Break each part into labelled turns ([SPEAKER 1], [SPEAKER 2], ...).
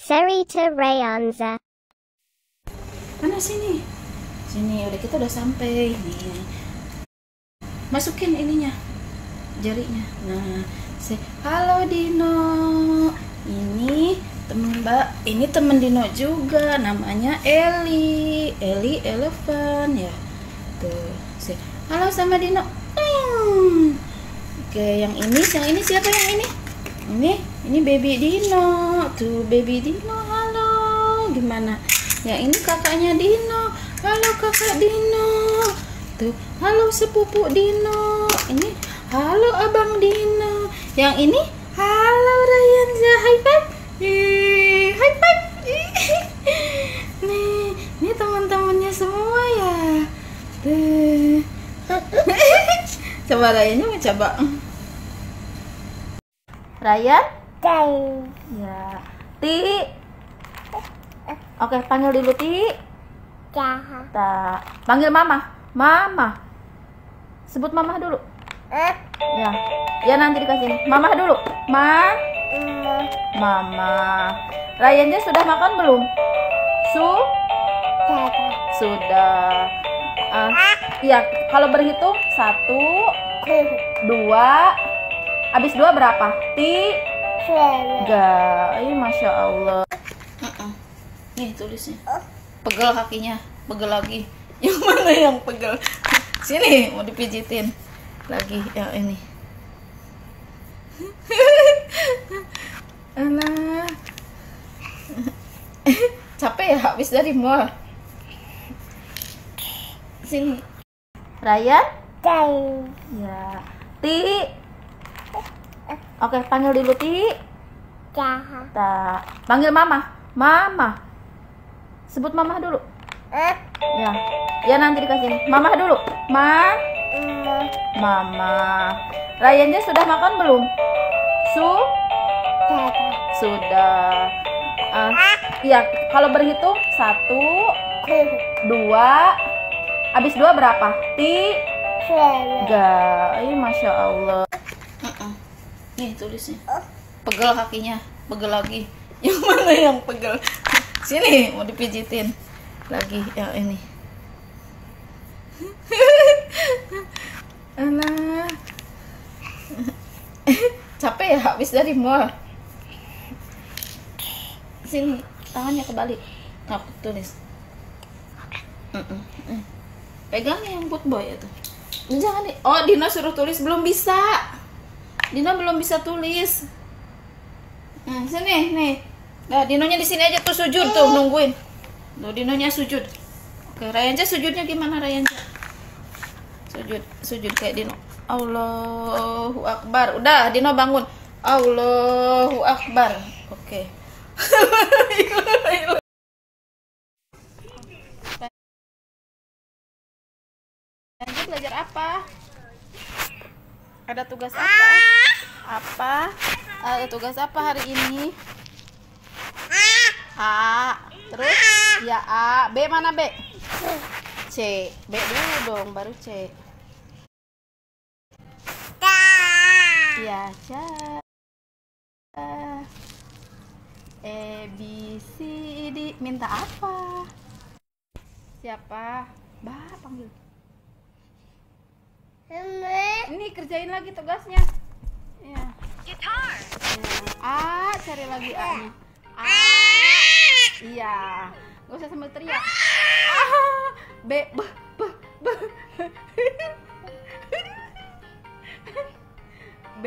[SPEAKER 1] Sarita Rayanza.
[SPEAKER 2] Mana sini? Sini, kita udah sampai. Nih. Masukin ininya. Jarinya. Nah, halo Dino. Ini temen Mbak, ini temen Dino juga, namanya Eli Elephant ya. Tuh, halo sama Dino. Oke, yang ini siapa yang ini? Ini baby Dino. Tuh baby Dino, halo. Gimana? Yang ini kakaknya Dino. Halo kakak Dino. Tuh, halo sepupu Dino. Ini halo abang Dino. Yang ini halo Rayanza. High five. High five. Ini teman-temannya semua ya. Tuh. Coba Rayannya mau coba. Rayan? Ya. Ti. Oke, panggil dulu Ti. Tak. Panggil Mama. Mama. Sebut Mama dulu. Ya. Ya nanti dikasih. Mama dulu. Mama. Rayannya sudah makan belum? Sudah. Iya, kalau berhitung 1, 2. Habis 2 berapa? 3. Masya Allah. Nih tulisnya. Pegel kakinya, pegel lagi. Yang mana yang pegel? Sini mau dipijitin lagi yang ini. Alah. Capek ya habis dari mall. Sini. Rayan? Ya. Ti. Oke, panggil dulu Ti. Tak. Panggil Mama. Mama. Sebut Mama dulu. Ya. Ya nanti dikasih. Mama dulu. Mama. Rayannya sudah makan belum? Sudah. Iya, kalau berhitung 1, 2. Habis 2 berapa? 3. Masya Allah. Nih tulisnya. Pegel kakinya, pegel lagi. Yang mana yang pegel? Sini mau dipijitin lagi yang ini. Alah. Capek ya habis dari mall. Sini, tangannya kebalik. Aku tulis. Pegang yang boot boy itu. Jangan nih. Oh, Dino suruh tulis belum bisa. Dino belum bisa tulis. Sini nih. Nah, Dinonya di sini aja tuh sujud tuh nungguin. Tuh Dinonya sujud. Oke, Rayanza sujudnya gimana Rayanza? Sujud kayak Dino. Allahu Akbar. Udah, Dino bangun. Allahu Akbar. Oke. Rayanza belajar apa? Ada tugas apa? Ada tugas apa hari ini? A. Terus? Ya A. B mana B? C. B dulu dong, baru C. Ya, C. E, B, C, D. Minta apa? Siapa? Bah, panggil. Ini kerjain lagi tugasnya. Ya.
[SPEAKER 1] Guitar.
[SPEAKER 2] A, cari lagi A-nya. A. Iya. Gak usah sambil teriak. B. B.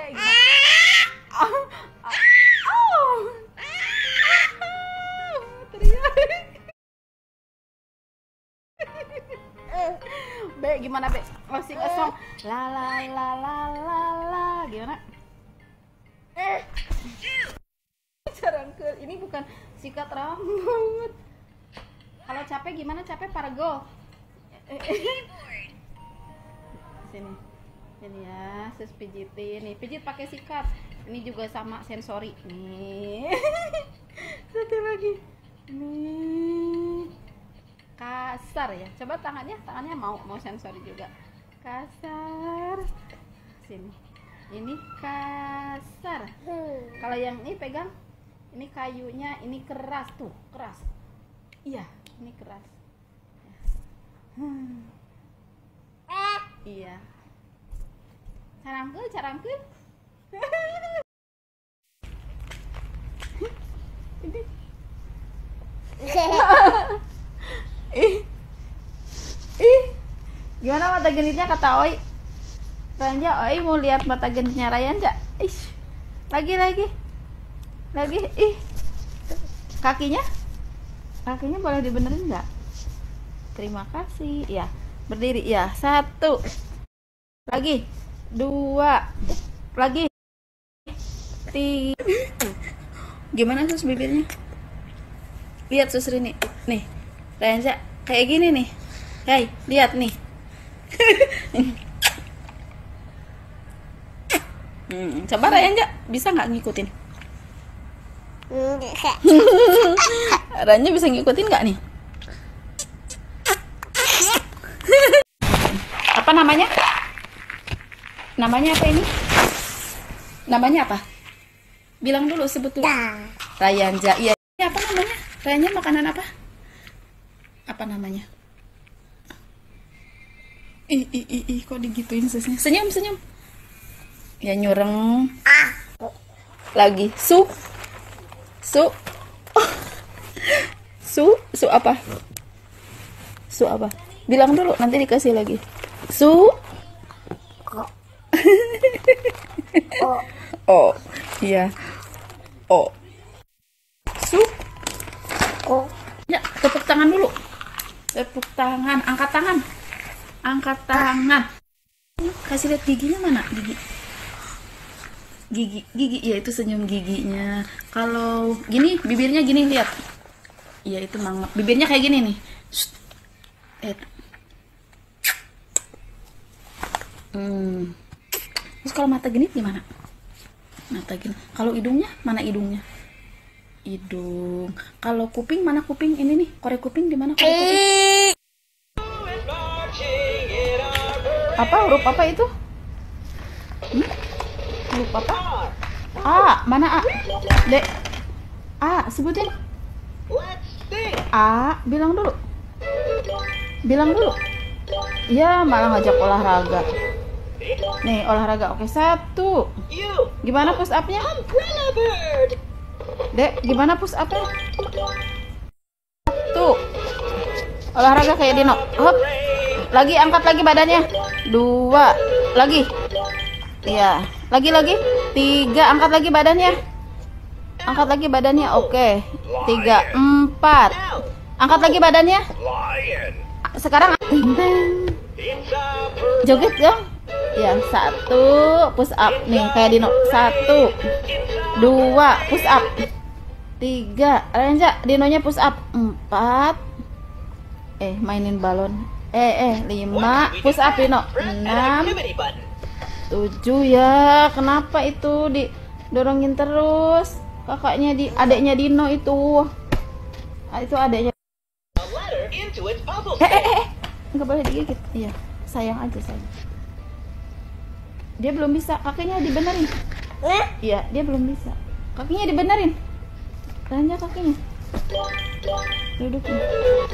[SPEAKER 2] Teriak. B gimana B? Sing a song. La la la la la la. Gimana? Carangkeun. Ini bukan sikat rambut. Kalau capek gimana? Capek pargo. Sini ya, sus pijitin. Nih, pijit pakai sikat. Ini juga sama sensori. Nih. Satu lagi. Nih. Kasar ya. Coba tangannya mau sensori juga. Kasar. Sini. Ini kasar. Kalau yang ini pegang Ini kayunya, ini keras tuh, keras. Iya, ini keras. Iya. Carangkeun, carangkeun. Ini. Gimana mata genitnya kata Oi? Ranja, Oi mau lihat mata genitnya Ryan nggak? Lagi. Kakinya boleh dibenerin nggak? Terima kasih. Ya, berdiri ya. 1, lagi 2, lagi 3. Gimana sus bibirnya? Lihat sus Rini, nih Ranja kayak gini nih. Hai, lihat nih. Coba Ranja bisa nggak ngikutin? Ranja bisa ngikutin nggak nih? Apa namanya? Namanya apa ini? Namanya apa? Bilang dulu sebetulnya. Rayanja. Iya. Ini apa namanya? Rayanja makanan apa? Apa namanya? Kok digituin susnya? Senyum. Ya nyureng. Lagi. Su apa? Su apa? Bilang dulu, nanti dikasih lagi. Su. Oh, iya. Oh. Su. Oh. Ya, tepuk tangan dulu. Tepuk tangan, angkat tangan. Angkat tangan. Kasih lihat giginya mana? Gigi, ya itu senyum giginya. Kalau gini, bibirnya gini, lihat. Iya, itu mangap. Bibirnya kayak gini nih. Terus kalau mata genit gimana? Mata genit. Kalau hidungnya, mana hidungnya? Hidung. Kalau kuping, mana kuping? Ini nih, korek kuping di mana korek kuping? Apa huruf apa itu? Huruf apa? A, mana A? D. A, sebutin. A, bilang dulu. Iya, malah ngajak olahraga. Nih, olahraga. Oke, 1. Gimana push up-nya? Dek, gimana push up-nya? 1. Olahraga kayak Dino. Hop. Lagi, angkat lagi badannya. 2. Lagi. Iya. Lagi. 3. Angkat lagi badannya. Oke. 3, 4. Angkat lagi badannya. Sekarang joget dong. Ya, 1 push up nih kayak Dino. 1, 2 push up. 3, Renza, Dinonya push up. 4. Mainin balon. 5 push up Dino. 6, 7 ya. Kenapa itu didorongin terus? Kakaknya adeknya Dino itu. Itu adeknya. Nggak boleh digigit. Iya, sayang aja sayang. Dia belum bisa, kakinya dibenerin. Iya, dia belum bisa. Kakinya dibenerin. Tanya kakinya. Duduknya.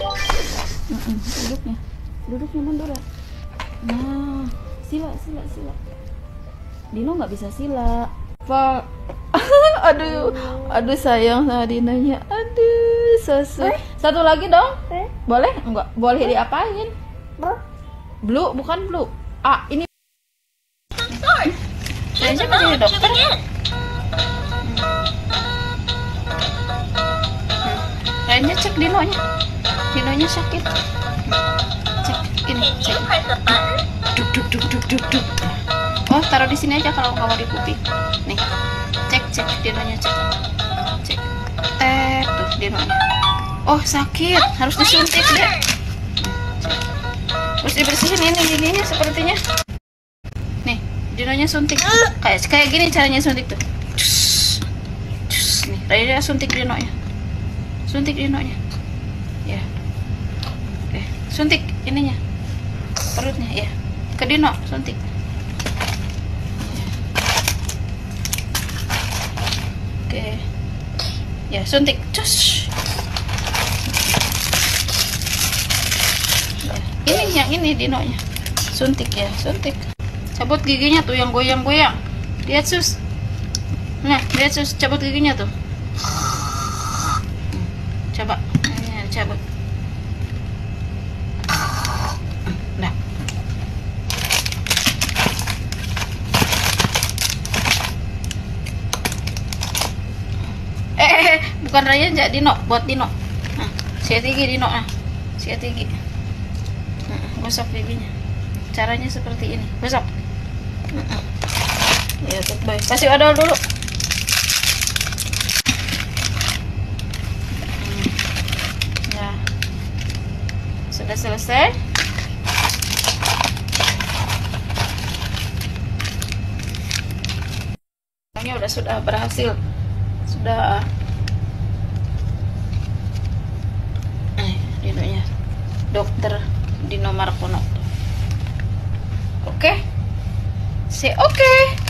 [SPEAKER 2] Duduknya mundur. Nah, sila. Dino nggak bisa sila. Pak. Aduh sayang sama Dinonya. Aduh, satu lagi dong. Boleh? Enggak. Boleh diapain? Blue, bukan blue. Ini. Kayaknya menjadi dokter. Kayaknya cek Dinonya sakit. Cek ini, cek. Duk. Oh, taruh di sini aja kalau mau di kuping. Nih. Cek Dinonya, cek. Tuh Dinonya. Oh, sakit. Harus disuntik deh. Terus dibersihin ini giginya sepertinya. Nih, Dinonya suntik. Kayak gini caranya suntik tuh. Nih, Raya suntik Dinonya. Ya. Oke, suntik ininya. Perutnya ya. Ke Dino suntik. Oke. Ya, suntik. Cus. Ya, yang ini Dinonya. Suntik ya, suntik. Cabut giginya tuh yang goyang-goyang. Lihat sus. Nah, lihat sus, cabut giginya tuh. Coba, ini cabut. Nah. Bukan Ryan, jadi Dino, buat Dino. Nah, sikat gigi Dino, nah. Sikat gigi. Gosok giginya. Caranya seperti ini. Gosok. Ya, good boy. Kasih odol dulu. Ya. Sudah selesai. Ini sudah berhasil. Sudah Dinonya. Dokter Dino Markono. Oke. Say oke.